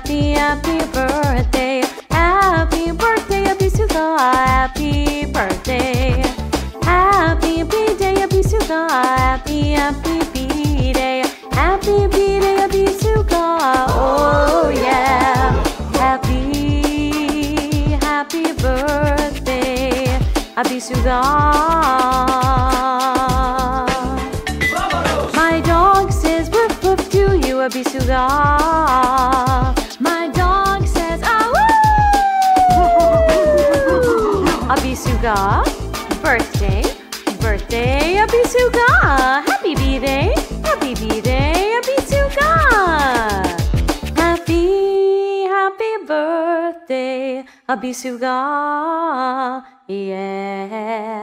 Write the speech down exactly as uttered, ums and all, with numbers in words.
happy, happy birthday. Happy birthday, Abisuga. Happy birthday. Happy B-Day, Abisuga. Happy, happy B-Day. Happy B-Day, Abisuga. Oh yeah. Happy, happy birthday, Abisuga. My dog says woof woof to you, Abisuga. My dog says ah woo. Abisuga, birthday, birthday, Abisuga. Happy B-Day, happy B-Day, Abisuga. Happy, happy birthday, Abisuga. Yeah.